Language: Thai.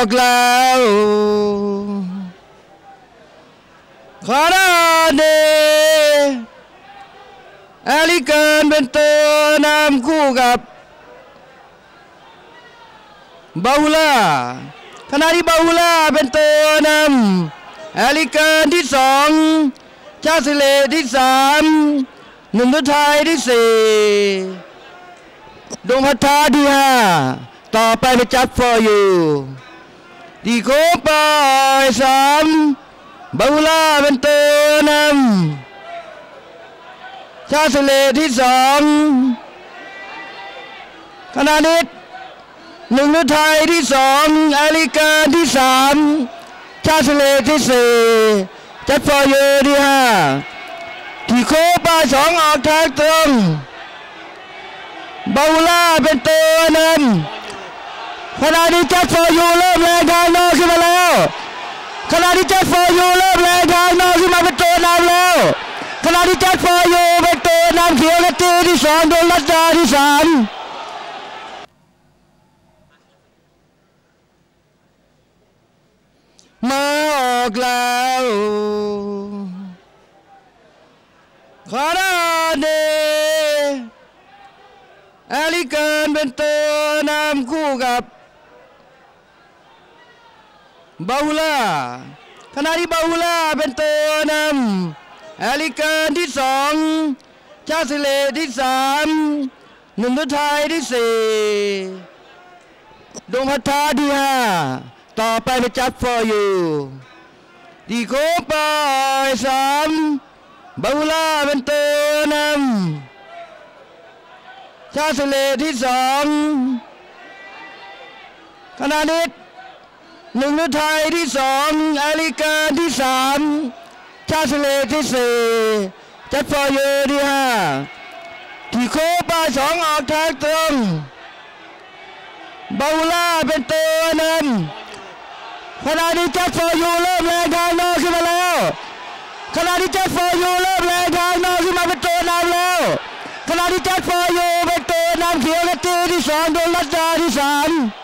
อกแล้วคาราเดแอลิเกินเป็นตัวนำคู่กับบาฮูล่าขณะที่บาฮูล่าเป็นตัวนำแอลิเกินที่สองชาซิเลที่สามหนุ่มไทยที่สี่ดงพัทธาที่ห้าต่อไปเป็นจัด for you ดีโคปายสามบาฮูล่าเป็นตัวนำชาซิเลที่สองขณะนี้หนุ่มไทยที่สองแอลิเกินที่สามชาซิเลที่สี่จัด for you ที่ห้าดีโคปายสองออกทางตรงบาฮูล่าเป็นตัวนำขณะนี้จัด for you เริ่มแรงทางนอกขึ้นมาแล้วขณะที่จัด for you เริ่มแรงทางนอกขึ้นมาเป็นตัวนำแล้วขณะที่จัด for you เป็นตัวนำเขียวกระตีที่สองโดนลัดดาที่สามมาออกแล้วคาราเดแอลิเกินเป็นตัวนำคู่กับบาฮูล่าขณะที่บาฮูล่าเป็นตัวนำแอลิเกินที่สองชาซิเลที่สามหนุ่มไทยที่สี่ดงพัทธาที่ห้าต่อไปเป็นจัด for you ดีโคปายสามบาฮูล่าเป็นตัวนำชาซิเลที่สองขณะนี้หนุ่มไทยที่สองแอลิเกินที่สามชาซิเลที่สี่จัด for you ที่ห้าดีโคปายสองออกทางตรงบาฮูล่าเป็นตัวนำขณะนี้จัด for you เริ่มแรงทางนอกขึ้นมาแล้วขณะที่จัด for you เริ่มแรงทางนอกขึ้นมาเป็นตัวนำแล้วขณะที่จัด for you เป็นตัวนำเขียวกระตีที่สองโดนลัดดาที่สาม